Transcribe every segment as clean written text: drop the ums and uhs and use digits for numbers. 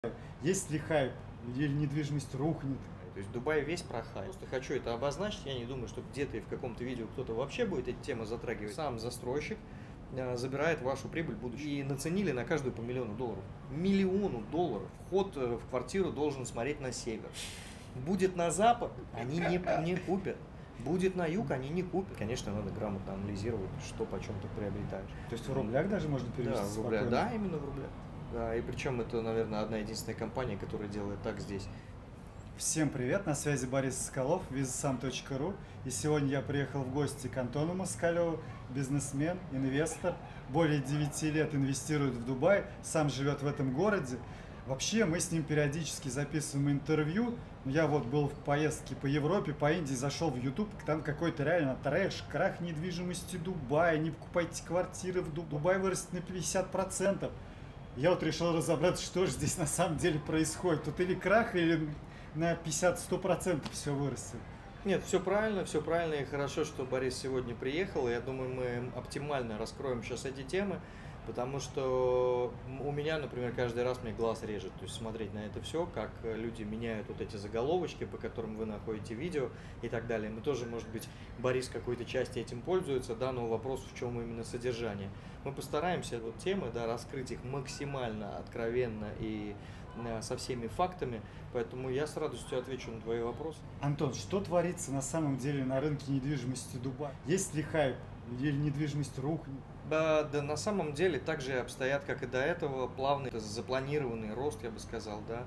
Есть ли хайп, или недвижимость рухнет? То есть Дубай весь про хайп. Просто хочу это обозначить. Я не думаю, что где-то и в каком-то видео кто-то вообще будет эти темы затрагивать. Сам застройщик забирает вашу прибыль будущего. И наценили на каждую по миллиону долларов. Миллиону долларов. Вход в квартиру должен смотреть на север. Будет на запад, они не купят. Будет на юг, они не купят. Конечно, надо грамотно анализировать, что почем ты приобретаешь. То есть в рублях даже можно перевести Да, в рублях. спокойно? Да, именно в рублях. Да, и причем это, наверное, одна единственная компания, которая делает так здесь. Всем привет, на связи Борис Соколов, визасам.ру. И сегодня я приехал в гости к Антону Москалеву, бизнесмен, инвестор. Более 9 лет инвестирует в Дубай, сам живет в этом городе. Вообще мы с ним периодически записываем интервью. Я вот был в поездке по Европе, по Индии, зашел в YouTube, там какой-то реально трэш, крах недвижимости Дубая, не покупайте квартиры в Дубае, Дубай вырастет на 50%. Я вот решил разобраться, что же здесь на самом деле происходит. Тут или крах, или на 50-100% все вырастет. Нет, все правильно, и хорошо, что Борис сегодня приехал. И я думаю, мы оптимально раскроем сейчас эти темы, потому что у меня, например, каждый раз мне глаз режет, то есть смотреть на это все, как люди меняют вот эти заголовочки, по которым вы находите видео и так далее. Мы тоже, может быть, Борис в какой-то части этим пользуется, да, но вопрос в чем именно содержание. Мы постараемся вот темы, да, раскрыть их максимально откровенно и со всеми фактами, поэтому я с радостью отвечу на твои вопросы. Антон, что творится на самом деле на рынке недвижимости Дубая? Есть ли хайп, или недвижимость рухнет? Да, на самом деле так же обстоят, как и до этого, плавный, запланированный рост, я бы сказал, да.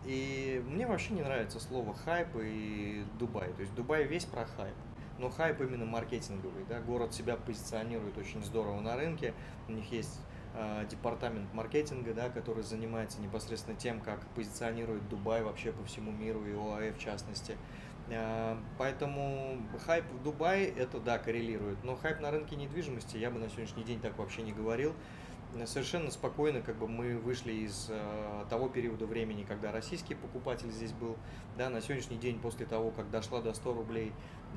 И мне вообще не нравится слово хайп и Дубай. То есть Дубай весь про хайп. Но хайп именно маркетинговый, да. Город себя позиционирует очень здорово на рынке. У них есть департамент маркетинга, да, который занимается непосредственно тем, как позиционирует Дубай вообще по всему миру и ОАЭ в частности. Поэтому хайп в Дубае это да, коррелирует. Но хайп на рынке недвижимости я бы на сегодняшний день так вообще не говорил. Совершенно спокойно как бы мы вышли из того периода времени, когда российский покупатель здесь был. Да, на сегодняшний день, после того, как дошла до 100 рублей,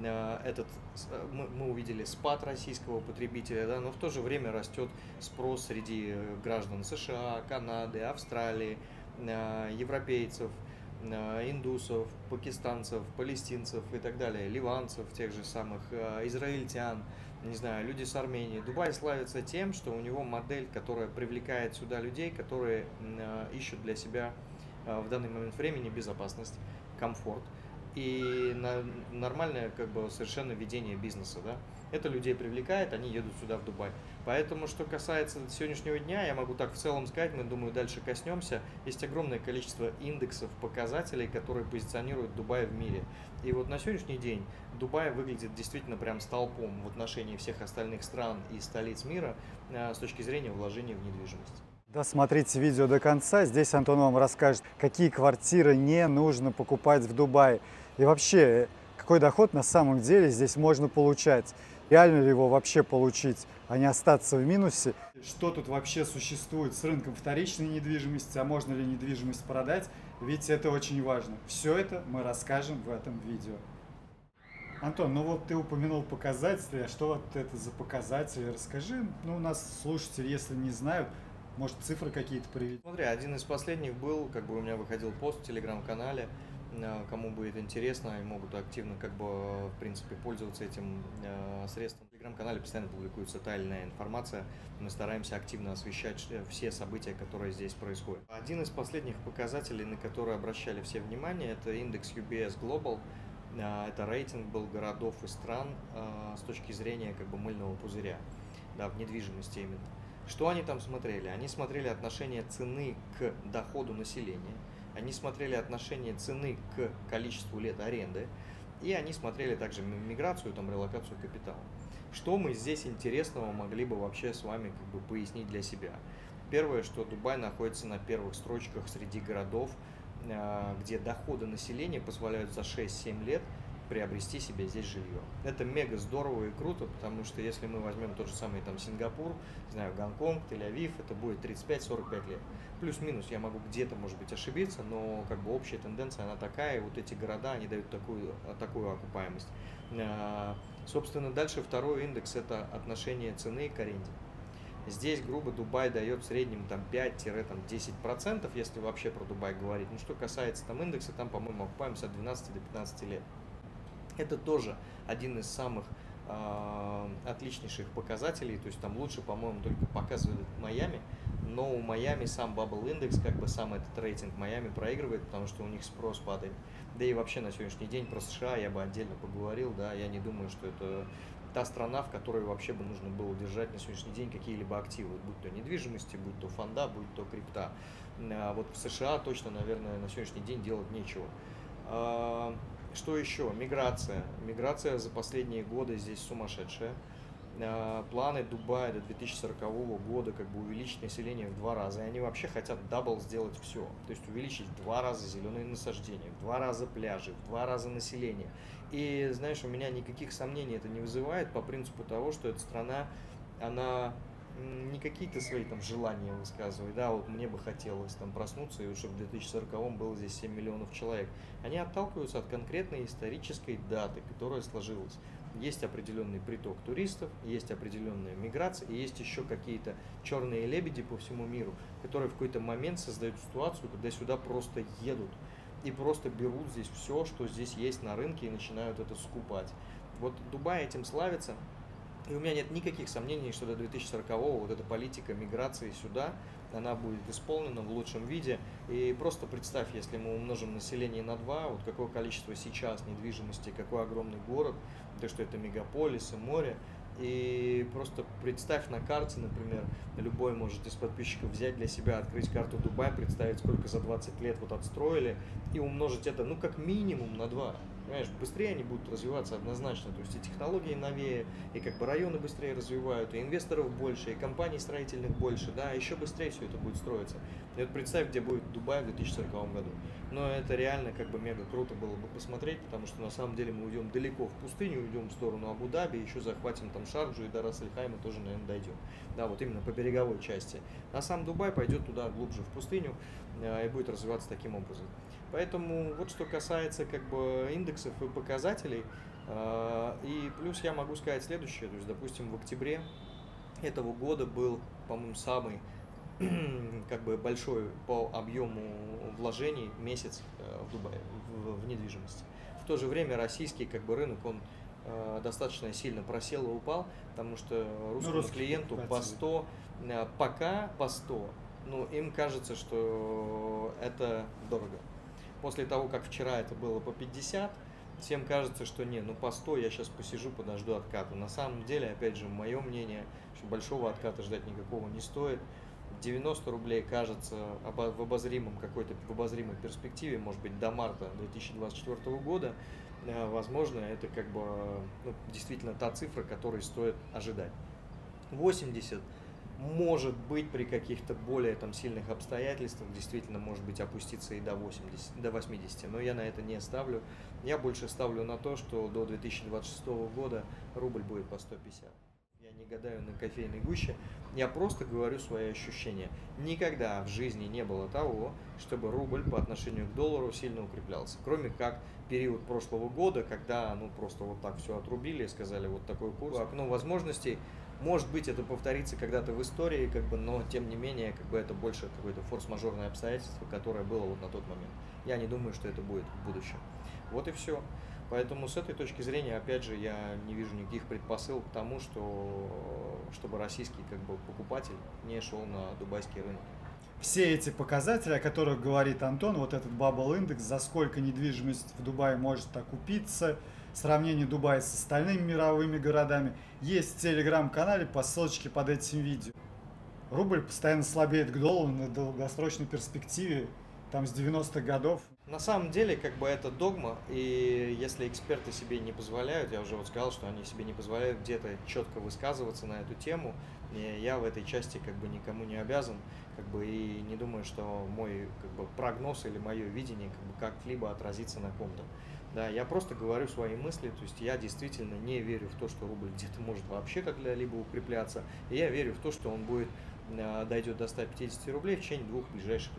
мы увидели спад российского потребителя, да, но в то же время растет спрос среди граждан США, Канады, Австралии, европейцев, индусов, пакистанцев, палестинцев и так далее, ливанцев, тех же самых, израильтян, не знаю, люди с Армении. Дубай славится тем, что у него модель, которая привлекает сюда людей, которые ищут для себя в данный момент времени безопасность, комфорт и нормальное как бы совершенно ведение бизнеса, да. Это людей привлекает, они едут сюда, в Дубай. Поэтому, что касается сегодняшнего дня, я могу так в целом сказать, мы, думаю, дальше коснемся. Есть огромное количество индексов, показателей, которые позиционируют Дубай в мире. И вот на сегодняшний день Дубай выглядит действительно прям столпом в отношении всех остальных стран и столиц мира с точки зрения вложения в недвижимость. Досмотрите видео до конца, здесь Антон вам расскажет, какие квартиры не нужно покупать в Дубае. И вообще, какой доход на самом деле здесь можно получать. Реально ли его вообще получить, а не остаться в минусе? Что тут вообще существует с рынком вторичной недвижимости, а можно ли недвижимость продать? Ведь это очень важно. Все это мы расскажем в этом видео. Антон, ну вот ты упомянул показатели, а что вот это за показатели? Расскажи, ну у нас слушатели, если не знают, может цифры какие-то приведут. Смотри, один из последних был, как бы у меня выходил пост в телеграм-канале, кому будет интересно, и могут активно, как бы, в принципе, пользоваться этим средством. В телеграм-канале постоянно публикуется тайная информация, мы стараемся активно освещать все события, которые здесь происходят. Один из последних показателей, на которые обращали все внимание, это индекс UBS Global. Это рейтинг был городов и стран с точки зрения как бы мыльного пузыря, да, в недвижимости именно. Что они там смотрели? Они смотрели отношение цены к доходу населения, они смотрели отношение цены к количеству лет аренды, и они смотрели также миграцию, там, релокацию капитала. Что мы здесь интересного могли бы вообще с вами как бы пояснить для себя? Первое, что Дубай находится на первых строчках среди городов, где доходы населения позволяют за 6-7 лет приобрести себе здесь жилье. Это мега здорово и круто, потому что если мы возьмем тот же самый там Сингапур, не знаю, Гонконг, Тель-Авив, это будет 35-45 лет. Плюс-минус, я могу где-то, может быть, ошибиться, но как бы общая тенденция, она такая, и вот эти города, они дают такую окупаемость. Собственно, дальше второй индекс – это отношение цены к аренде. Здесь, грубо, Дубай дает в среднем там 5-10%, если вообще про Дубай говорить. Ну, что касается там индекса, там, по-моему, окупаемся от 12 до 15 лет. Это тоже один из самых отличнейших показателей, то есть там лучше, по-моему, только показывает Майами, но у Майами сам Bubble Index, как бы сам этот рейтинг Майами проигрывает, потому что у них спрос падает. Да и вообще на сегодняшний день про США я бы отдельно поговорил, да, я не думаю, что это та страна, в которой вообще бы нужно было держать на сегодняшний день какие-либо активы, будь то недвижимости, будь то фонда, будь то крипта. Вот в США точно, наверное, на сегодняшний день делать нечего. Что еще? Миграция. Миграция за последние годы здесь сумасшедшая. Планы Дубая до 2040 года как бы увеличить население в 2 раза. И они вообще хотят дабл сделать все. То есть увеличить в 2 раза зеленые насаждения, в 2 раза пляжи, в 2 раза население. И знаешь, у меня никаких сомнений это не вызывает по принципу того, что эта страна, она не какие-то свои там желания высказывает, да, вот мне бы хотелось там проснуться, и чтобы в 2040 было здесь 7 миллионов человек. Они отталкиваются от конкретной исторической даты, которая сложилась. Есть определенный приток туристов, есть определенная миграция, и есть еще какие-то черные лебеди по всему миру, которые в какой-то момент создают ситуацию, когда сюда просто едут и просто берут здесь все, что здесь есть на рынке, и начинают это скупать. Вот Дубай этим славится. И у меня нет никаких сомнений, что до 2040-го вот эта политика миграции сюда, она будет исполнена в лучшем виде. И просто представь, если мы умножим население на 2, вот какое количество сейчас недвижимости, какой огромный город, то что это мегаполисы, море. И просто представь на карте, например, любой может из подписчиков взять для себя, открыть карту Дубая, представить, сколько за 20 лет вот отстроили, и умножить это, ну, как минимум на 2. Понимаешь, быстрее они будут развиваться однозначно, то есть и технологии новее, и как бы районы быстрее развивают, и инвесторов больше, и компаний строительных больше, да, еще быстрее все это будет строиться. И вот представь, где будет Дубай в 2040 году. Но это реально как бы мега круто было бы посмотреть, потому что на самом деле мы уйдем далеко в пустыню, уйдем в сторону Абу-Даби, еще захватим там Шарджу, и до Рас-эль-Хайма тоже, наверное, дойдем. Да, вот именно по береговой части. А сам Дубай пойдет туда глубже в пустыню и будет развиваться таким образом. Поэтому вот что касается как бы индексов и показателей, и плюс я могу сказать следующее, то есть, допустим, в октябре этого года был, по-моему, самый как бы большой по объему вложений месяц в Дубае, в недвижимости. В то же время российский как бы рынок, он достаточно сильно просел и упал, потому что русскому клиенту по 100, пока по 100, ну, им кажется, что это дорого. После того, как вчера это было по 50, всем кажется, что не, ну по 100 я сейчас посижу, подожду отката. На самом деле, опять же, мое мнение, что большого отката ждать никакого не стоит. 90 рублей кажется в обозримом какой-то в обозримой перспективе, может быть, до марта 2024 года. Возможно, это как бы ну, действительно та цифра, которой стоит ожидать. 80 может быть при каких-то более там сильных обстоятельствах действительно может быть опуститься и до 80, до 80, но я на это не ставлю. Я больше ставлю на то, что до 2026 года рубль будет по 150. Я не гадаю на кофейной гуще, я просто говорю свои ощущения. Никогда в жизни не было того, чтобы рубль по отношению к доллару сильно укреплялся, кроме как период прошлого года, когда ну просто вот так все отрубили и сказали вот такой курс, окно возможностей. Может быть, это повторится когда-то в истории, как бы, но тем не менее, как бы это больше какое-то форс-мажорное обстоятельство, которое было вот на тот момент. Я не думаю, что это будет в будущем. Вот и все. Поэтому с этой точки зрения, опять же, я не вижу никаких предпосылок к тому, чтобы российский как бы покупатель не шел на дубайский рынок. Все эти показатели, о которых говорит Антон, вот этот Bubble индекс, за сколько недвижимость в Дубае может окупиться, сравнение Дубая с остальными мировыми городами, есть в телеграм-канале по ссылочке под этим видео. Рубль постоянно слабеет к доллару на долгосрочной перспективе, там с 90-х годов. На самом деле, как бы это догма, и если эксперты себе не позволяют, я уже вот сказал, что они себе не позволяют где-то четко высказываться на эту тему, и я в этой части как бы никому не обязан, как бы и не думаю, что мой как бы прогноз или мое видение как бы как-либо отразится на ком-то. Да, я просто говорю свои мысли, то есть я действительно не верю в то, что рубль где-то может вообще когда-либо укрепляться, и я верю в то, что он будет дойдет до 150 рублей в течение 2 ближайших лет. В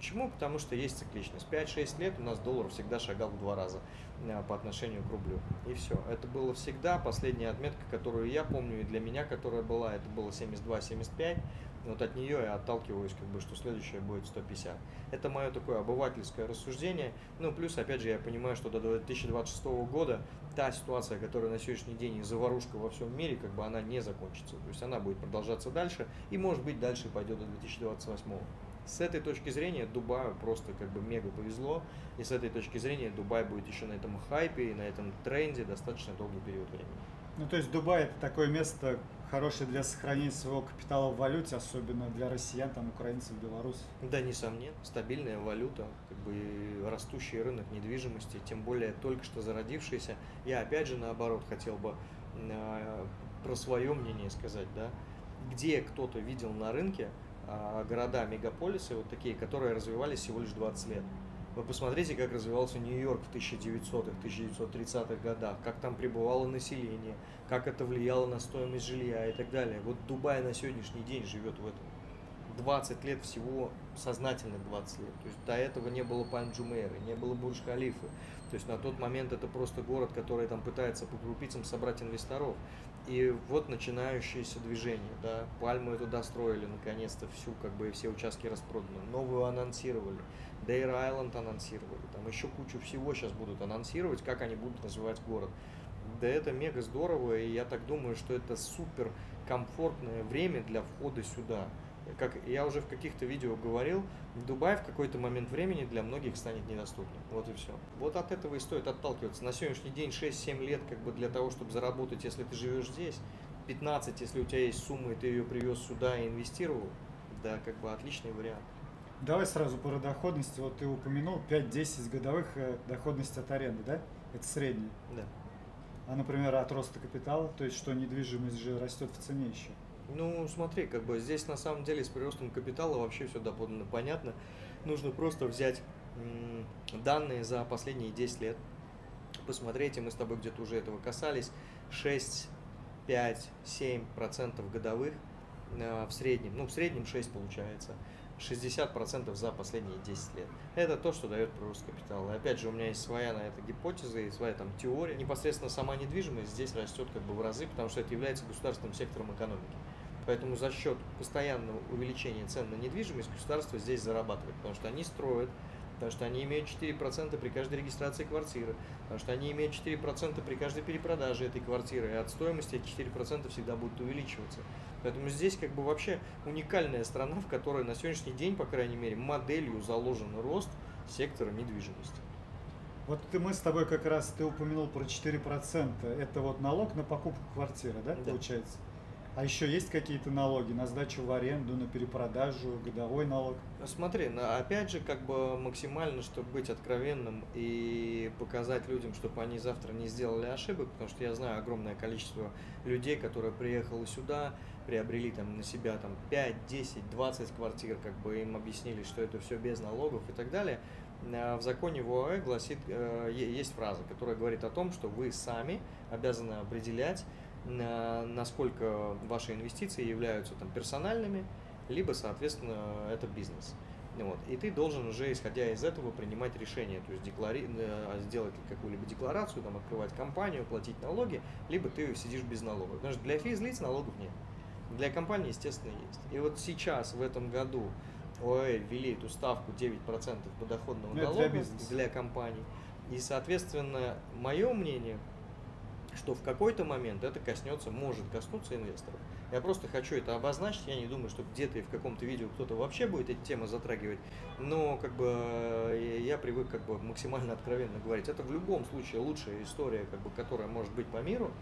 Почему? Потому что есть цикличность. 5-6 лет у нас доллар всегда шагал в 2 раза по отношению к рублю. И все. Это было всегда. Последняя отметка, которую я помню, и для меня, которая была, это было 72-75. Вот от нее я отталкиваюсь, как бы, что следующее будет 150. Это мое такое обывательское рассуждение. Ну, плюс, опять же, я понимаю, что до 2026 года та ситуация, которая на сегодняшний день и заварушка во всем мире, как бы она не закончится. То есть она будет продолжаться дальше и, может быть, дальше пойдет до 2028. С этой точки зрения Дубаю просто как бы мега повезло. И с этой точки зрения Дубай будет еще на этом хайпе и на этом тренде достаточно долгий период времени. Ну, то есть Дубай это такое место хорошее для сохранения своего капитала в валюте, особенно для россиян, там, украинцев, белорусов. Да, несомненно, стабильная валюта, как бы растущий рынок недвижимости, тем более только что зародившийся. Я опять же наоборот хотел бы про свое мнение сказать, да, где кто-то видел на рынке города, мегаполисы, вот такие, которые развивались всего лишь 20 лет. Вы посмотрите, как развивался Нью-Йорк в 1900-х, 1930-х годах, как там пребывало население, как это влияло на стоимость жилья и так далее. Вот Дубай на сегодняшний день живет в этом. 20 лет всего, сознательно 20 лет. То есть до этого не было Пальм-Джумейры, не было Бурдж-Халифы. То есть на тот момент это просто город, который там пытается по крупицам собрать инвесторов. И вот начинающееся движение, да, Пальму туда строили, наконец-то всю, как бы, все участки распроданы, новую анонсировали, Дейр Айленд анонсировали, там еще кучу всего сейчас будут анонсировать, как они будут развивать город. Да это мега здорово, и я так думаю, что это супер комфортное время для входа сюда. Как я уже в каких-то видео говорил, Дубай в какой-то момент времени для многих станет недоступным. Вот и все. Вот от этого и стоит отталкиваться. На сегодняшний день 6-7 лет как бы для того, чтобы заработать, если ты живешь здесь, 15, если у тебя есть сумма, и ты ее привез сюда и инвестировал, да, как бы отличный вариант. Давай сразу про доходность. Вот ты упомянул 5-10 годовых доходность от аренды, да? Это средняя. Да. А, например, от роста капитала, то есть что недвижимость же растет в цене еще. Ну, смотри, как бы здесь на самом деле с приростом капитала вообще все доподлинно понятно. Нужно просто взять данные за последние 10 лет, посмотреть, и мы с тобой где-то уже этого касались, 6, 5, 7% годовых в среднем, ну в среднем 6 получается, 60% за последние 10 лет. Это то, что дает прирост капитала. И опять же, у меня есть своя на это гипотеза и своя там теория. Непосредственно сама недвижимость здесь растет как бы в разы, потому что это является государственным сектором экономики. Поэтому за счет постоянного увеличения цен на недвижимость государство здесь зарабатывает, потому что они строят, потому что они имеют 4% при каждой регистрации квартиры, потому что они имеют 4% при каждой перепродаже этой квартиры, и от стоимости эти 4% всегда будут увеличиваться. Поэтому здесь как бы вообще уникальная страна, в которой на сегодняшний день, по крайней мере, моделью заложен рост сектора недвижимости. Вот мы с тобой как раз, ты упомянул про 4%, это вот налог на покупку квартиры, да, получается? А еще есть какие-то налоги на сдачу в аренду, на перепродажу, годовой налог? Смотри, опять же, как бы максимально, чтобы быть откровенным и показать людям, чтобы они завтра не сделали ошибок, потому что я знаю огромное количество людей, которые приехали сюда, приобрели там на себя там 5, 10, 20 квартир, как бы им объяснили, что это все без налогов и так далее. В законе в ОАЭ гласит, есть фраза, которая говорит о том, что вы сами обязаны определять, насколько ваши инвестиции являются там персональными, либо, соответственно, это бизнес. Вот. И ты должен уже, исходя из этого, принимать решение, то есть сделать какую-либо декларацию, там, открывать компанию, платить налоги, либо ты сидишь без налогов. Потому что для физлиц налогов нет. Для компании, естественно, есть. И вот сейчас, в этом году, ОАЭ ввели эту ставку 9% подоходного налога для компаний. И, соответственно, мое мнение, что в какой-то момент это может коснуться инвесторов. Я просто хочу это обозначить, я не думаю, что где-то и в каком-то видео кто-то вообще будет эти темы затрагивать, но как бы я привык как бы максимально откровенно говорить. Это в любом случае лучшая история, как бы, которая может быть по миру,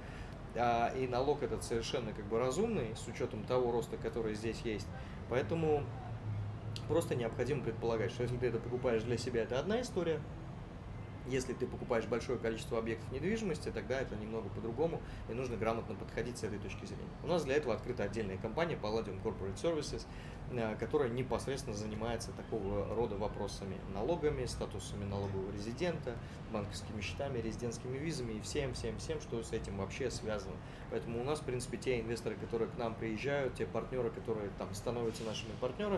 и налог этот совершенно как бы разумный, с учетом того роста, который здесь есть. Поэтому просто необходимо предполагать, что если ты это покупаешь для себя, это одна история. Если ты покупаешь большое количество объектов недвижимости, тогда это немного по-другому, и нужно грамотно подходить с этой точки зрения. У нас для этого открыта отдельная компания Palladium Corporate Services, которая непосредственно занимается такого рода вопросами: налогами, статусами налогового резидента, банковскими счетами, резидентскими визами и всем, что с этим вообще связано. Поэтому у нас, в принципе, те инвесторы, которые к нам приезжают, те партнеры, которые там становятся нашими партнерами,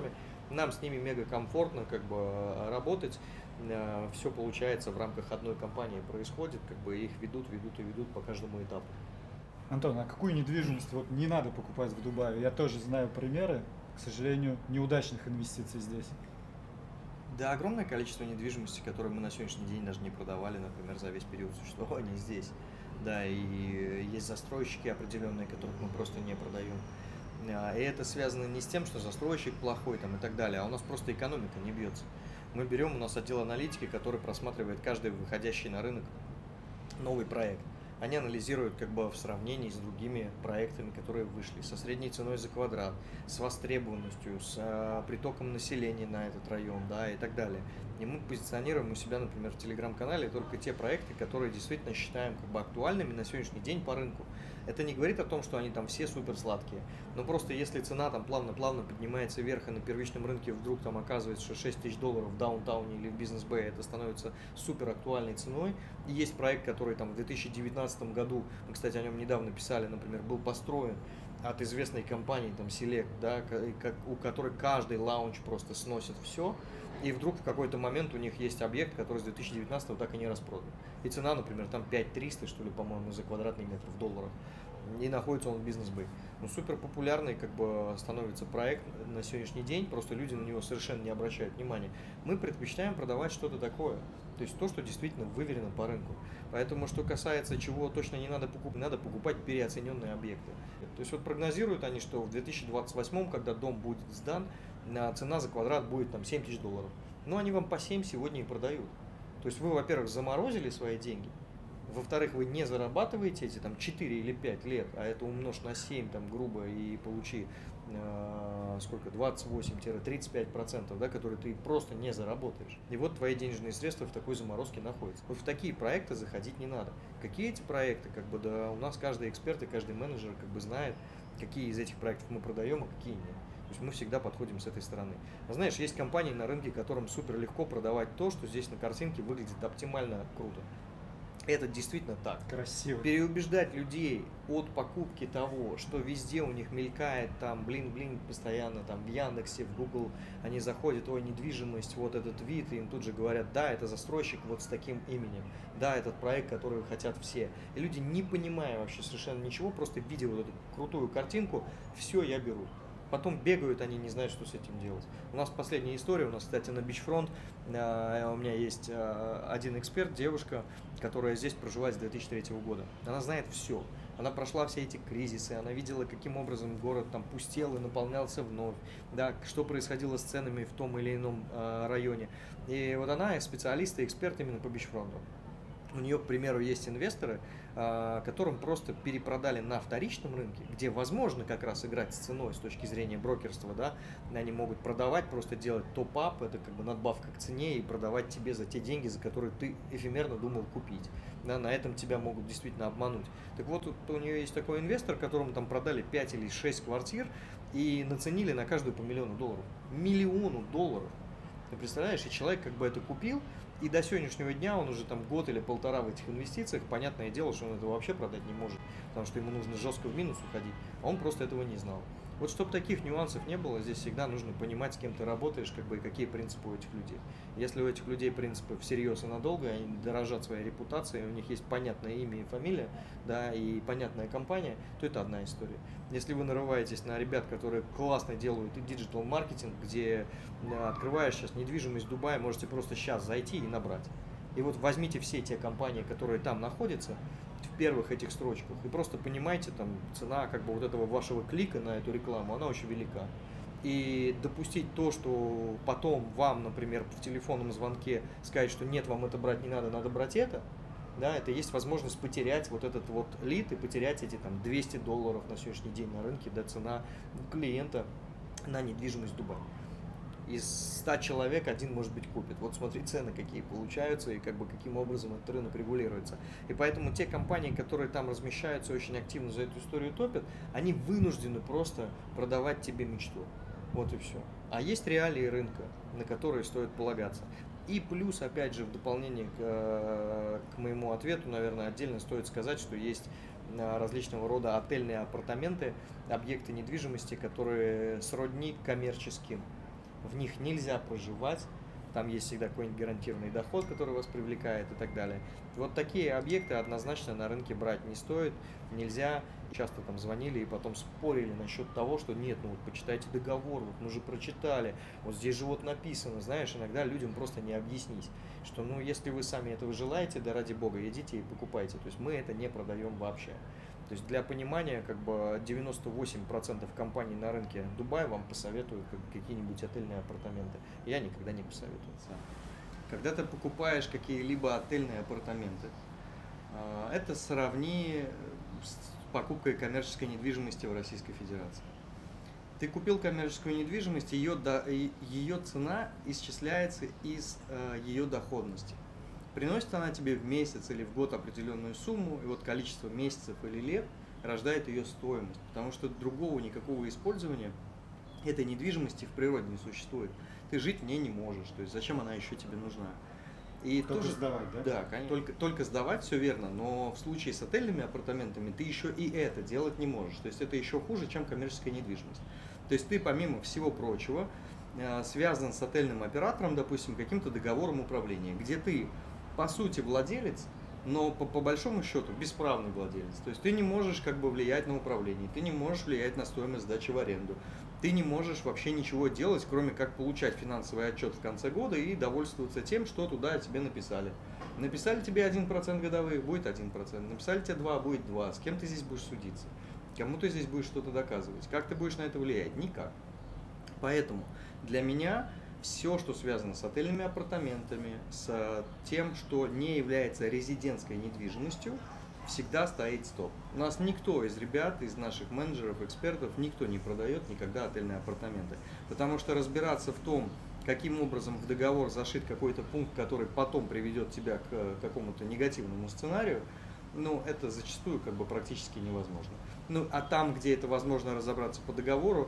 Нам с ними мега комфортно как бы работать. Все получается в рамках одной компании происходит, как бы их ведут и ведут по каждому этапу. Антон, а какую недвижимость вот не надо покупать в Дубае? Я тоже знаю примеры, к сожалению, неудачных инвестиций здесь. Да, огромное количество недвижимости, которую мы на сегодняшний день даже не продавали, например, за весь период существования здесь. Да, и есть застройщики определенные, которых мы просто не продаем. И это связано не с тем, что застройщик плохой там, и так далее, а у нас просто экономика не бьется. Мы берем, у нас отдел аналитики, который просматривает каждый выходящий на рынок новый проект. Они анализируют как бы в сравнении с другими проектами, которые вышли, со средней ценой за квадрат, с востребованностью, с притоком населения на этот район, да, и так далее. И мы позиционируем у себя, например, в телеграм-канале только те проекты, которые действительно считаем как бы актуальными на сегодняшний день по рынку. Это не говорит о том, что они там все супер сладкие, но просто если цена там плавно-плавно поднимается вверх, и на первичном рынке вдруг там оказывается, что 6 тысяч долларов в даунтауне или в бизнес-бэй это становится супер актуальной ценой, и есть проект, который там в 2019 году, мы, кстати, о нем недавно писали, например, был построен от известной компании, там, Select, да, у которой каждый лаунч просто сносит все, и вдруг в какой-то момент у них есть объект, который с 2019 так и не распродан. И цена, например, там 5300, что ли, по-моему, за квадратный метр в долларах. И находится он в бизнес-бэй. Ну, супер популярный как бы становится проект на сегодняшний день, просто люди на него совершенно не обращают внимания. Мы предпочитаем продавать что-то такое, то есть то, что действительно выверено по рынку. Поэтому, что касается чего точно не надо покупать переоцененные объекты. То есть вот прогнозируют они, что в 2028, когда дом будет сдан, цена за квадрат будет там 7 тысяч долларов. Но они вам по 7 сегодня и продают. То есть вы, во-первых, заморозили свои деньги, во-вторых, вы не зарабатываете эти там 4 или 5 лет, а это умножь на 7 там грубо и получи сколько, 28-35%, да, которые ты просто не заработаешь. И вот твои денежные средства в такой заморозке находятся. Вот в такие проекты заходить не надо. Какие эти проекты? Как бы, да, у нас каждый эксперт и каждый менеджер как бы знает, какие из этих проектов мы продаем, а какие нет. То есть мы всегда подходим с этой стороны. А знаешь, есть компании на рынке, которым супер легко продавать то, что здесь на картинке выглядит оптимально круто. Это действительно так. Красиво. Переубеждать людей от покупки того, что везде у них мелькает, там, блин, постоянно, там, в Яндексе, в Google, они заходят, ой, недвижимость, вот этот вид, и им тут же говорят, да, это застройщик вот с таким именем, да, этот проект, который хотят все. И люди, не понимая вообще совершенно ничего, просто видя вот эту крутую картинку, все, я беру. Потом бегают, они не знают, что с этим делать. У нас последняя история, у нас, кстати, на Beachfront, у меня есть один эксперт, девушка, которая здесь проживает с 2003 года. Она знает все. Она прошла все эти кризисы, она видела, каким образом город там пустел и наполнялся вновь, да, что происходило с ценами в том или ином районе. И вот она специалист и эксперт именно по Beachfront. У нее, к примеру, есть инвесторы, которым просто перепродали на вторичном рынке, где возможно как раз играть с ценой с точки зрения брокерства, да, они могут продавать, просто делать топ-ап, это как бы надбавка к цене и продавать тебе за те деньги, за которые ты эфемерно думал купить. Да, на этом тебя могут действительно обмануть. Так вот, у нее есть такой инвестор, которому там продали 5 или 6 квартир и наценили на каждую по $1 миллион. $1 миллион. Ты представляешь, и человек как бы это купил, и до сегодняшнего дня он уже там год или полтора в этих инвестициях, понятное дело, что он этого вообще продать не может, потому что ему нужно жестко в минус уходить, а он просто этого не знал. Вот чтобы таких нюансов не было, здесь всегда нужно понимать, с кем ты работаешь, как бы, и какие принципы у этих людей. Если у этих людей принципы всерьез и надолго, они дорожат своей репутацией, у них есть понятное имя и фамилия, да, и понятная компания, то это одна история. Если вы нарываетесь на ребят, которые классно делают и диджитал-маркетинг, где открываешь сейчас недвижимость в Дубае, можете просто сейчас зайти и набрать. И вот возьмите все те компании, которые там находятся, в первых этих строчках, и просто понимаете, там цена как бы вот этого вашего клика на эту рекламу, она очень велика. И допустить то, что потом вам, например, в телефонном звонке сказать, что нет, вам это брать не надо, надо брать это, да, это есть возможность потерять вот этот вот лид и потерять эти там $200 на сегодняшний день на рынке, да, цена клиента на недвижимость в Дубае. Из 100 человек один, может быть, купит. Вот смотри, цены какие получаются и как бы каким образом этот рынок регулируется. И поэтому те компании, которые там размещаются, очень активно за эту историю топят, они вынуждены просто продавать тебе мечту. Вот и все. А есть реалии рынка, на которые стоит полагаться. И плюс, опять же, в дополнение к моему ответу, наверное, отдельно стоит сказать, что есть различного рода отельные апартаменты, объекты недвижимости, которые сродни коммерческим. в них нельзя проживать, там есть всегда какой-нибудь гарантированный доход, который вас привлекает и так далее. Вот такие объекты однозначно на рынке брать не стоит, нельзя. Часто там звонили и потом спорили насчет того, что нет, ну вот почитайте договор, вот мы же прочитали, вот здесь же вот написано, знаешь, иногда людям просто не объяснить, что ну если вы сами этого желаете, да ради бога, идите и покупайте, то есть мы это не продаем вообще. То есть для понимания, как бы 98% компаний на рынке Дубая вам посоветуют какие-нибудь отельные апартаменты. Я никогда не посоветую. Когда ты покупаешь какие-либо отельные апартаменты, это сравни с покупкой коммерческой недвижимости в Российской Федерации. Ты купил коммерческую недвижимость, ее цена исчисляется из ее доходности. Приносит она тебе в месяц или в год определенную сумму, и вот количество месяцев или лет рождает ее стоимость, потому что другого никакого использования этой недвижимости в природе не существует. Ты жить в ней не можешь, то есть зачем она еще тебе нужна? И только тоже сдавать, да? Да, конечно. Только сдавать, все верно, но в случае с отельными апартаментами ты еще и это делать не можешь, то есть это еще хуже, чем коммерческая недвижимость. То есть ты, помимо всего прочего, связан с отельным оператором, допустим, каким-то договором управления, где ты по сути владелец, но по большому счету бесправный владелец. То есть ты не можешь как бы влиять на управление, ты не можешь влиять на стоимость сдачи в аренду, ты не можешь вообще ничего делать, кроме как получать финансовый отчет в конце года и довольствоваться тем, что туда тебе написали. Написали тебе 1% годовых, будет 1%, написали тебе 2, будет 2. С кем ты здесь будешь судиться? Кому ты здесь будешь что-то доказывать? Как ты будешь на это влиять? Никак. Поэтому для меня все, что связано с отельными апартаментами, с тем, что не является резидентской недвижимостью, всегда стоит стоп. У нас никто из ребят, из наших менеджеров, экспертов, никто не продает никогда отельные апартаменты. Потому что разбираться в том, каким образом в договор зашит какой-то пункт, который потом приведет тебя к какому-то негативному сценарию, ну, это зачастую как бы практически невозможно. Ну, а там, где это возможно разобраться по договору,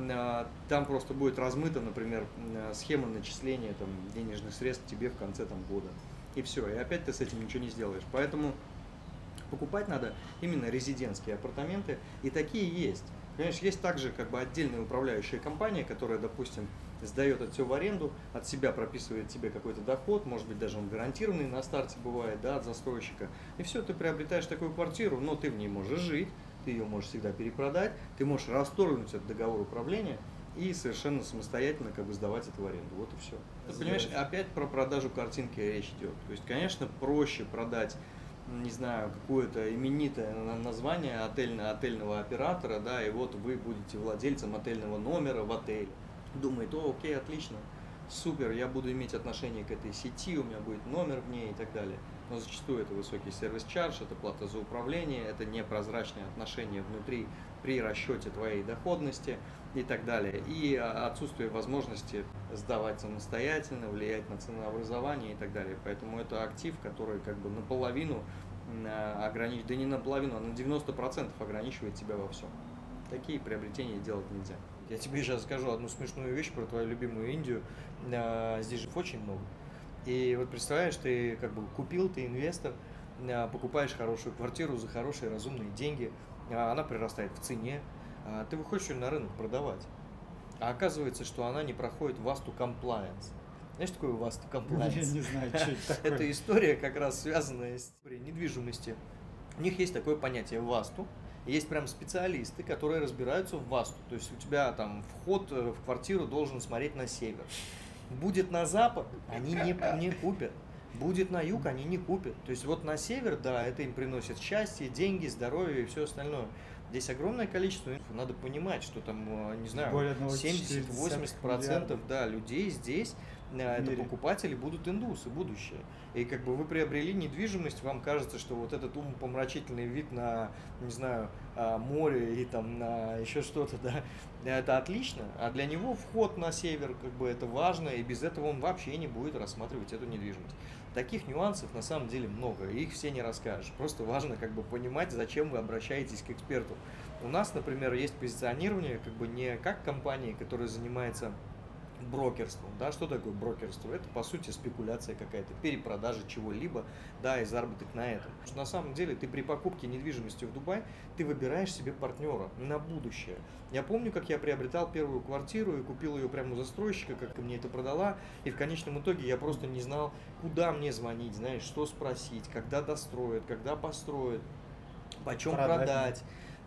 там просто будет размыта, например, схема начисления там, денежных средств тебе в конце там, года. И все, и опять ты с этим ничего не сделаешь. Поэтому покупать надо именно резидентские апартаменты, и такие есть. Понимаешь, есть также как бы отдельная управляющая компания, которая, допустим, сдает это все в аренду, от себя прописывает тебе какой-то доход, может быть даже он гарантированный на старте бывает, да, от застройщика. И все, ты приобретаешь такую квартиру, но ты в ней можешь жить, ты ее можешь всегда перепродать, ты можешь расторгнуть этот договор управления и совершенно самостоятельно как бы сдавать это в аренду. Вот и все. Ты понимаешь, опять про продажу картинки речь идет. То есть, конечно, проще продать, не знаю, какое-то именитое название отельного оператора, да, и вот вы будете владельцем отельного номера в отеле. Думает, о, окей, отлично, супер, я буду иметь отношение к этой сети, у меня будет номер в ней и так далее. Но зачастую это высокий сервис-чардж, это плата за управление, это непрозрачные отношения внутри при расчете твоей доходности и так далее. И отсутствие возможности сдавать самостоятельно, влиять на ценообразование и так далее. Поэтому это актив, который как бы наполовину ограничивает, да не наполовину, а на 90% ограничивает тебя во всем. Такие приобретения делать нельзя. Я тебе сейчас скажу одну смешную вещь про твою любимую Индию. Здесь же очень много. И вот представляешь, ты как бы купил, ты инвестор, покупаешь хорошую квартиру за хорошие разумные деньги, она прирастает в цене, ты выходишь ее на рынок продавать. А оказывается, что она не проходит Vastu Compliance. Знаешь, что такое Vastu Compliance? Я не знаю, что это такое. Это история, как раз связанная с недвижимостью. У них есть такое понятие Vastu. Есть прям специалисты, которые разбираются в Vastu. То есть у тебя там вход в квартиру должен смотреть на север. Будет на запад, они не купят. Будет на юг, они не купят. То есть вот на север, да, это им приносит счастье, деньги, здоровье и все остальное. Здесь огромное количество инфы. Надо понимать, что там, не знаю, 70-80% да, людей здесь, это покупатели будут индусы, будущее. И как бы вы приобрели недвижимость, вам кажется, что вот этот умопомрачительный вид на, не знаю, море и там на еще что-то, да, это отлично. А для него вход на север, как бы это важно, и без этого он вообще не будет рассматривать эту недвижимость. Таких нюансов на самом деле много, их все не расскажешь. Просто важно как бы понимать, зачем вы обращаетесь к эксперту. У нас, например, есть позиционирование как бы не как компании, которая занимается брокерством. Да, что такое брокерство? Это, по сути, спекуляция какая-то, перепродажа чего-либо, да, и заработок на этом. Потому что на самом деле ты при покупке недвижимости в Дубае, ты выбираешь себе партнера на будущее. Я помню, как я приобретал первую квартиру и купил ее прямо у застройщика, как мне это продала, и в конечном итоге я просто не знал, куда мне звонить, знаешь, что спросить, когда достроят, когда построят, почем продать,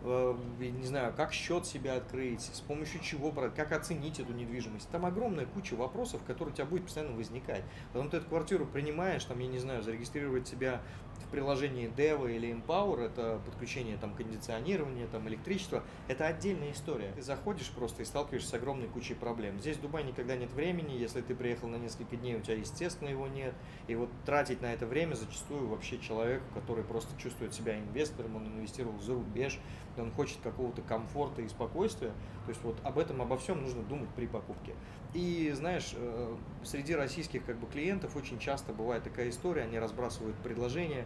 не знаю, как счет себе открыть, с помощью чего продать, как оценить эту недвижимость. Там огромная куча вопросов, которые у тебя будет постоянно возникать. Потом ты эту квартиру принимаешь, там, я не знаю, зарегистрировать себя в приложении Devo или Empower, это подключение там кондиционирования, там электричества, это отдельная история. Ты заходишь просто и сталкиваешься с огромной кучей проблем. Здесь в Дубае никогда нет времени, если ты приехал на несколько дней, у тебя, естественно, его нет. И вот тратить на это время зачастую вообще человеку, который просто чувствует себя инвестором, он инвестировал за рубеж, он хочет какого-то комфорта и спокойствия. То есть вот об этом, обо всем нужно думать при покупке. И знаешь, среди российских как бы клиентов очень часто бывает такая история, они разбрасывают предложения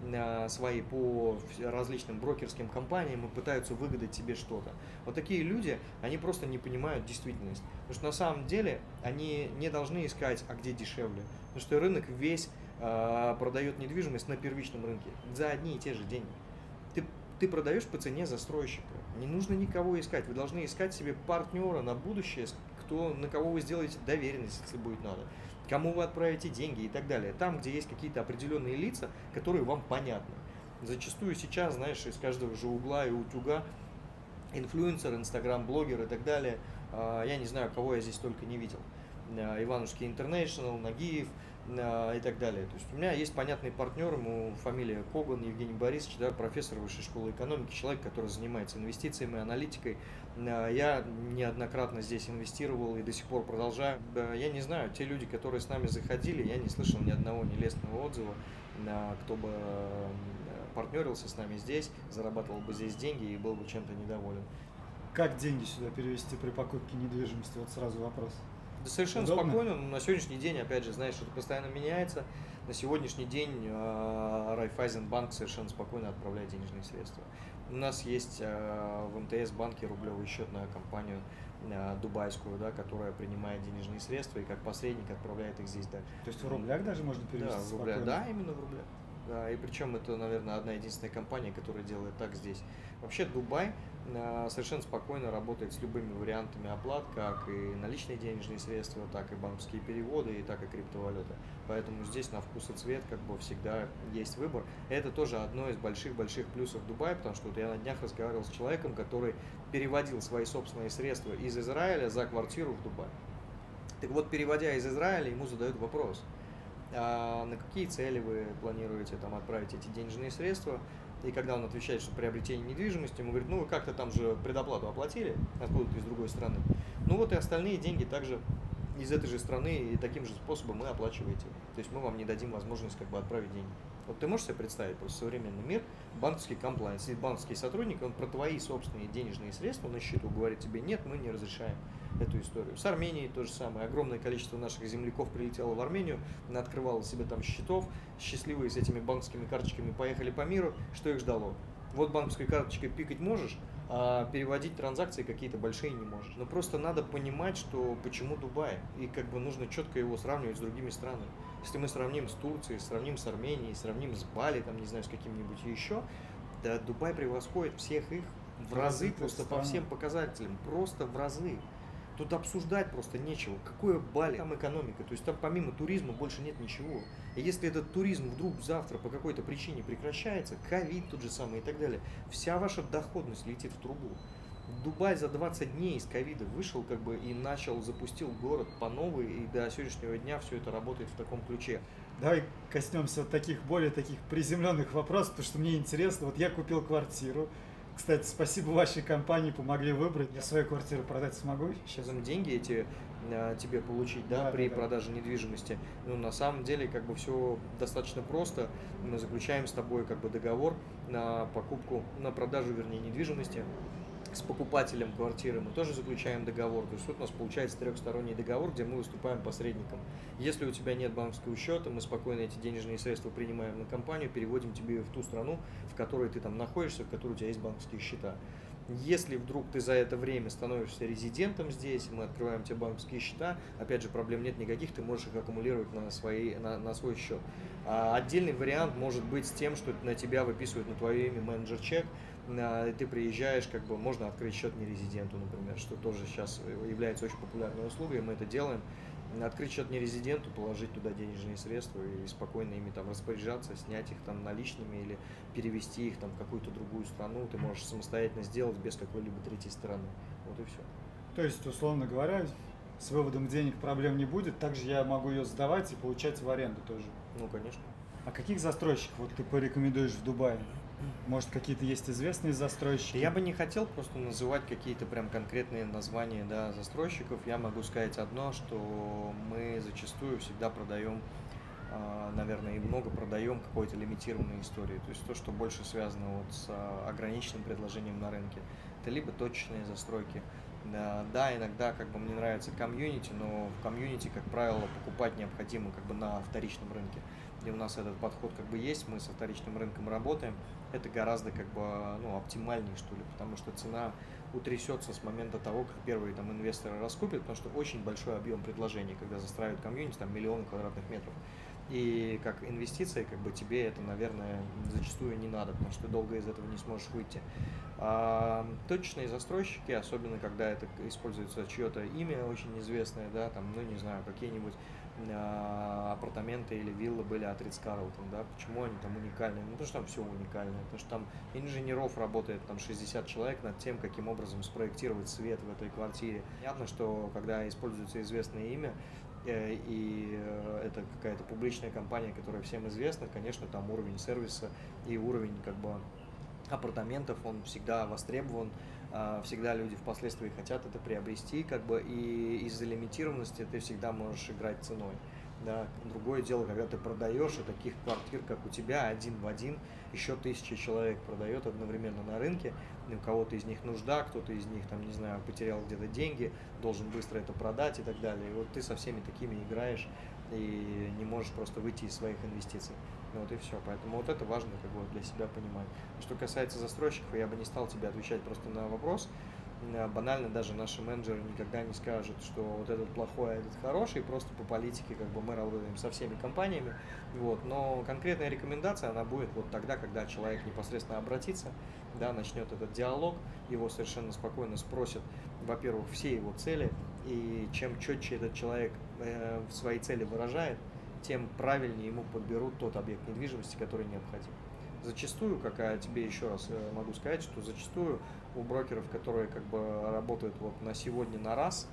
свои по различным брокерским компаниям и пытаются выгадать тебе что-то. Вот такие люди, они просто не понимают действительность. Потому что на самом деле они не должны искать, а где дешевле. Потому что рынок весь продает недвижимость на первичном рынке за одни и те же деньги. Ты продаешь по цене застройщика. Не нужно никого искать. Вы должны искать себе партнера на будущее, на кого вы сделаете доверенность, если будет надо, кому вы отправите деньги и так далее. Там, где есть какие-то определенные лица, которые вам понятны. Зачастую сейчас, знаешь, из каждого же угла и утюга инфлюенсер, инстаграм-блогер и так далее. Я не знаю, кого я здесь только не видел. Иванушки Интернешнл, Нагиев и так далее. То есть у меня есть понятный партнер, ему фамилия Коган, Евгений Борисович, да, профессор Высшей школы экономики, человек, который занимается инвестициями, аналитикой. Я неоднократно здесь инвестировал и до сих пор продолжаю. Я не знаю, те люди, которые с нами заходили, я не слышал ни одного нелестного отзыва, кто бы партнерился с нами здесь, зарабатывал бы здесь деньги и был бы чем-то недоволен. Как деньги сюда перевести при покупке недвижимости? Вот сразу вопрос. Да совершенно Удобно? спокойно. На сегодняшний день, опять же, знаешь, это постоянно меняется. На сегодняшний день Райффайзенбанк совершенно спокойно отправляет денежные средства. У нас есть в МТС-банке рублевый счет на компанию дубайскую, да, которая принимает денежные средства и как посредник отправляет их здесь. Да. То есть в рублях даже можно перевести? Да, в рублях. Да, именно в рублях. Да, и причем это, наверное, одна единственная компания, которая делает так здесь. Вообще Дубай совершенно спокойно работает с любыми вариантами оплат, как и наличные денежные средства, так и банковские переводы, и так и криптовалюта. Поэтому здесь на вкус и цвет как бы всегда есть выбор. Это тоже одно из больших-больших плюсов Дубая, потому что вот я на днях разговаривал с человеком, который переводил свои собственные средства из Израиля за квартиру в Дубай. Так вот, переводя из Израиля, ему задают вопрос: а на какие цели вы планируете там отправить эти денежные средства? И когда он отвечает, что приобретение недвижимости, ему говорит: ну вы как-то там же предоплату оплатили откуда-то из другой страны. Ну вот и остальные деньги также из этой же страны и таким же способом вы оплачиваете. То есть мы вам не дадим возможность как бы отправить деньги. Вот ты можешь себе представить просто современный мир, банковский комплайнс, и банковский сотрудник, он про твои собственные денежные средства на счету говорит тебе: нет, мы не разрешаем эту историю. С Арменией то же самое. Огромное количество наших земляков прилетело в Армению, открывало себе там счетов, счастливые с этими банковскими карточками поехали по миру. Что их ждало? Вот банковской карточкой пикать можешь, а переводить транзакции какие-то большие не можешь. Но просто надо понимать, что почему Дубай, и как бы нужно четко его сравнивать с другими странами. Если мы сравним с Турцией, сравним с Арменией, сравним с Бали, там, не знаю, с каким-нибудь еще, да, Дубай превосходит всех их в разы, просто по всем показателям, просто в разы. Тут обсуждать просто нечего. Какое Бали, там экономика. То есть там помимо туризма больше нет ничего. И если этот туризм вдруг завтра по какой-то причине прекращается, ковид тот же самый и так далее, вся ваша доходность летит в трубу. Дубай за 20 дней из ковида вышел как бы и запустил город по новой, и до сегодняшнего дня все это работает в таком ключе. Давай коснемся вот более таких приземленных вопросов, потому что мне интересно. Вот я купил квартиру. Кстати, спасибо вашей компании, помогли выбрать. Я свою квартиру продать смогу сейчас? Деньги эти тебе получить, да, при продаже недвижимости. Ну, на самом деле, как бы все достаточно просто. Мы заключаем с тобой как бы договор на покупку, на продажу, вернее, недвижимости. С покупателем квартиры мы тоже заключаем договор. То есть вот у нас получается трехсторонний договор, где мы выступаем посредником. Если у тебя нет банковского счета, мы спокойно эти денежные средства принимаем на компанию, переводим тебе в ту страну, в которой ты там находишься, в которой у тебя есть банковские счета. Если вдруг ты за это время становишься резидентом здесь, мы открываем тебе банковские счета, опять же, проблем нет никаких, ты можешь их аккумулировать на свой счет. А отдельный вариант может быть с тем, что на тебя выписывают на твое имя менеджер-чек, и ты приезжаешь, как бы можно открыть счет нерезиденту, например, что тоже сейчас является очень популярной услугой, и мы это делаем. Открыть счет нерезиденту, положить туда денежные средства и спокойно ими там распоряжаться, снять их там наличными или перевести их там в какую-то другую страну, ты можешь самостоятельно сделать без какой-либо третьей стороны. Вот и все. То есть, условно говоря, с выводом денег проблем не будет, также я могу ее сдавать и получать в аренду тоже. Ну, конечно. А каких застройщиков вот ты порекомендуешь в Дубае? Может, какие-то есть известные застройщики? Я бы не хотел просто называть какие-то прям конкретные названия, да, застройщиков. Я могу сказать одно, что мы зачастую всегда продаем, наверное, и много продаем какой-то лимитированной истории. То есть то, что больше связано вот с ограниченным предложением на рынке. Это либо точечные застройки. Да, иногда как бы мне нравится комьюнити, но в комьюнити, как правило, покупать необходимо как бы на вторичном рынке. И у нас этот подход как бы есть, мы со вторичным рынком работаем. Это гораздо как бы, ну, оптимальнее, что ли, потому что цена утрясется с момента того, как первые там инвесторы раскупят, потому что очень большой объем предложений, когда застраивают комьюнити, там миллионы квадратных метров. И как инвестиции, как бы тебе это, наверное, зачастую не надо, потому что ты долго из этого не сможешь выйти. А точечные застройщики, особенно когда это используется чье-то имя очень известное, да, там, ну не знаю, какие-нибудь апартаменты или виллы были от Ритц-Карлтон, да, почему они там уникальны? Ну, потому что там все уникальное, потому что там инженеров работает там 60 человек над тем, каким образом спроектировать свет в этой квартире. Понятно, что когда используется известное имя, и это какая-то публичная компания, которая всем известна, конечно, там уровень сервиса и уровень как бы апартаментов, он всегда востребован, всегда люди впоследствии хотят это приобрести, как бы, и из-за лимитированности ты всегда можешь играть ценой. Да. Другое дело, когда ты продаешь, и таких квартир, как у тебя, один в один, еще 1000 человек продает одновременно на рынке, у кого-то из них нужда, кто-то из них, там, не знаю, потерял где-то деньги, должен быстро это продать и так далее. И вот ты со всеми такими играешь и не можешь просто выйти из своих инвестиций. Ну вот и все. Поэтому вот это важно как бы для себя понимать. Что касается застройщиков, я бы не стал тебе отвечать просто на вопрос. Банально даже наши менеджеры никогда не скажут, что вот этот плохой, а этот хороший, просто по политике как бы мы работаем со всеми компаниями. Вот. Но конкретная рекомендация, она будет вот тогда, когда человек непосредственно обратится, да, начнет этот диалог, его совершенно спокойно спросят, во-первых, все его цели, и чем четче этот человек свои цели выражает, тем правильнее ему подберут тот объект недвижимости, который необходим. Зачастую, как я тебе еще раз могу сказать, что зачастую у брокеров, которые как бы работают вот на сегодня на раз,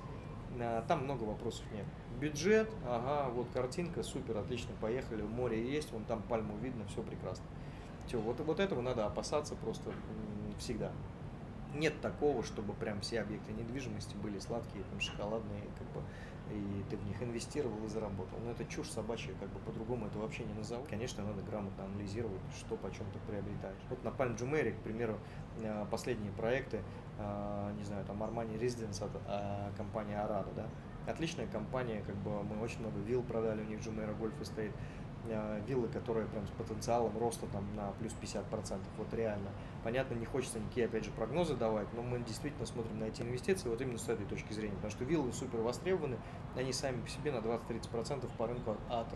там много вопросов нет. Бюджет, ага, вот картинка, супер, отлично, поехали, море есть, вон там пальму видно, все прекрасно. Все, вот этого надо опасаться просто всегда. Нет такого, чтобы прям все объекты недвижимости были сладкие, там, шоколадные, как бы, и ты в них инвестировал и заработал. Но это чушь собачья, как бы по-другому это вообще не назову. Конечно, надо грамотно анализировать, что почем ты приобретаешь. Вот на Palm Jumeirah, к примеру, последние проекты, не знаю, там Armani Residence от компании Arado, да, отличная компания, как бы мы очень много вилл продали, у них Jumeirah Golf Estate, виллы, которые прям с потенциалом роста там на плюс 50%, вот реально. Понятно, не хочется никакие, опять же, прогнозы давать, но мы действительно смотрим на эти инвестиции вот именно с этой точки зрения, потому что виллы супер востребованы, они сами по себе на 20-30% по рынку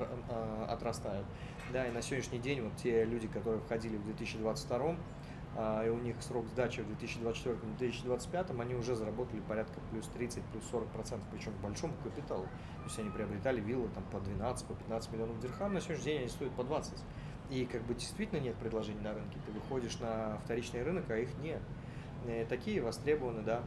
отрастают. Да, и на сегодняшний день вот те люди, которые входили в 2022, и у них срок сдачи в 2024-2025, они уже заработали порядка плюс 30, плюс 40%, причем к большому капиталу. То есть они приобретали виллы там, по 12, по 15 миллионов дирхам, на сегодняшний день они стоят по 20. И как бы действительно нет предложений на рынке. Ты выходишь на вторичный рынок, а их нет. И такие востребованы, да.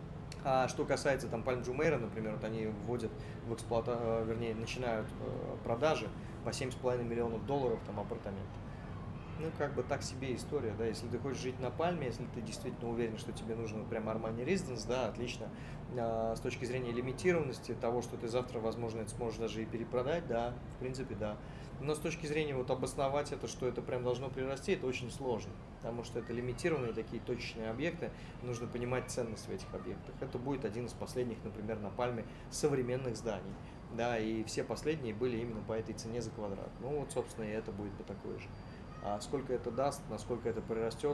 А что касается там Palm Jumeirah, например, вот они вводят в эксплуатацию, вернее, начинают продажи по 7,5 миллионов долларов там апартамент. Ну, как бы так себе история, да, если ты хочешь жить на Пальме, если ты действительно уверен, что тебе нужно прям Armani Residence, да, отлично. С точки зрения лимитированности, того, что ты завтра, возможно, это сможешь даже и перепродать, да, в принципе, да. Но с точки зрения вот обосновать это, что это прям должно прирасти, это очень сложно, потому что это лимитированные такие точечные объекты, нужно понимать ценность в этих объектах. Это будет один из последних, например, на Пальме современных зданий, да, и все последние были именно по этой цене за квадрат. Ну вот, собственно, и это будет по такой же. А сколько это даст, насколько это прирастет,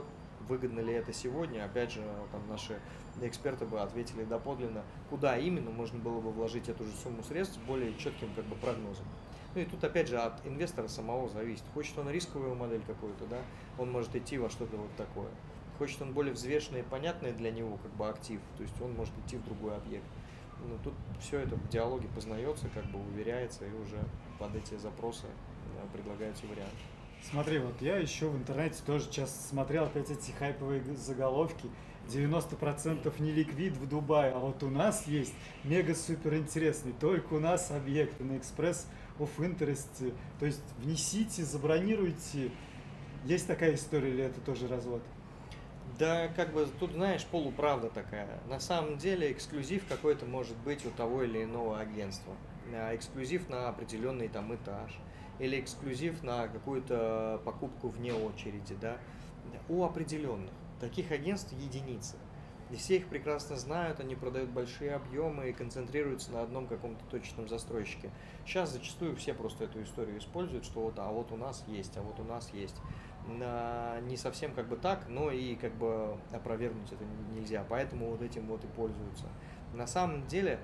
Выгодно ли это сегодня? Опять же, там наши эксперты бы ответили доподлинно, куда именно можно было бы вложить эту же сумму средств с более четким как бы прогнозом. Ну и тут опять же от инвестора самого зависит. Хочет он рисковую модель какую-то, да, он может идти во что-то вот такое. Хочет он более взвешенный и понятный для него как бы актив, то есть он может идти в другой объект. Ну, тут все это в диалоге познается, как бы уверяется, и уже под эти запросы предлагаются варианты. Смотри, вот я еще в интернете тоже часто смотрел опять эти хайповые заголовки. 90% не ликвид в Дубае, а вот у нас есть мега-супер интересный, только у нас объекты на Express of Interest. То есть внесите, забронируйте. Есть такая история или это тоже развод? Да, как бы тут, знаешь, полуправда такая. На самом деле эксклюзив какой-то может быть у того или иного агентства. Эксклюзив на определенный там этаж. Или эксклюзив на какую-то покупку вне очереди, да. У определенных. Таких агентств единицы. И все их прекрасно знают, они продают большие объемы и концентрируются на одном каком-то точечном застройщике. Сейчас зачастую все просто эту историю используют, что вот, а вот у нас есть, а вот у нас есть. Не совсем как бы так, но и как бы опровергнуть это нельзя, поэтому вот этим вот и пользуются. На самом деле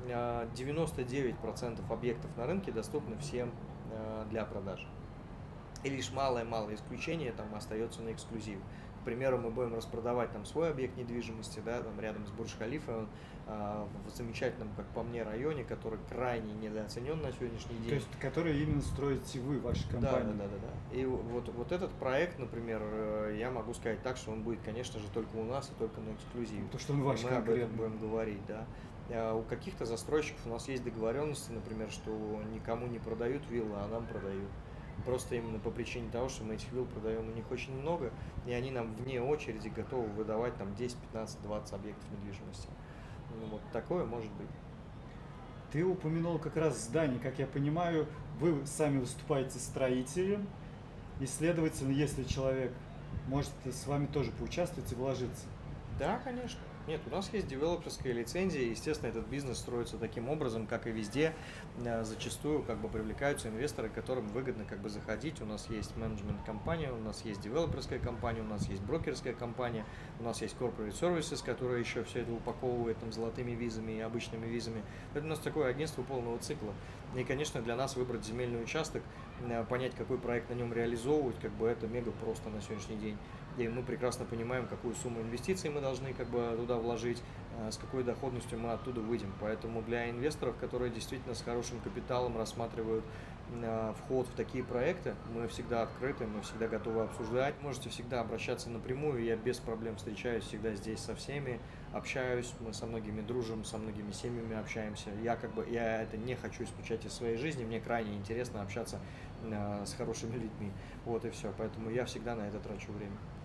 99% объектов на рынке доступны всем для продажи. И лишь малое-малое исключение там остается на эксклюзив. К примеру, мы будем распродавать там свой объект недвижимости, да, там рядом с Бурдж-Халифой, он в замечательном, как по мне, районе, который крайне недооценен на сегодняшний день. То есть, который именно строите вы, ваша компания? Да. И вот этот проект, например, я могу сказать так, что он будет, конечно же, только у нас и только на эксклюзиве. То, что он ваш мы конкретно. об этом будем говорить, да. У каких-то застройщиков у нас есть договоренности, например, что никому не продают виллы, а нам продают. Просто именно по причине того, что мы этих вилл продаем у них очень много, и они нам вне очереди готовы выдавать там 10, 15, 20 объектов недвижимости. Ну, вот такое может быть. Ты упомянул как раз здание, как я понимаю, вы сами выступаете строителем, и, следовательно, если человек может с вами тоже поучаствовать и вложиться. Да, конечно. Нет, у нас есть девелоперская лицензия, и, естественно, этот бизнес строится таким образом, как и везде. Зачастую как бы привлекаются инвесторы, которым выгодно как бы заходить. У нас есть менеджмент-компания, у нас есть девелоперская компания, у нас есть брокерская компания, у нас есть corporate services, которая еще все это упаковывает там золотыми визами и обычными визами. Это у нас такое агентство полного цикла. И, конечно, для нас выбрать земельный участок, понять, какой проект на нем реализовывать, как бы это мега просто на сегодняшний день. И мы прекрасно понимаем, какую сумму инвестиций мы должны как бы туда вложить, с какой доходностью мы оттуда выйдем. Поэтому для инвесторов, которые действительно с хорошим капиталом рассматривают вход в такие проекты, мы всегда открыты, мы всегда готовы обсуждать. Можете всегда обращаться напрямую, я без проблем встречаюсь всегда здесь со всеми, общаюсь, мы со многими дружим, со многими семьями общаемся. Я это не хочу исключать из своей жизни, мне крайне интересно общаться с хорошими людьми. Вот и все. Поэтому я всегда на это трачу время.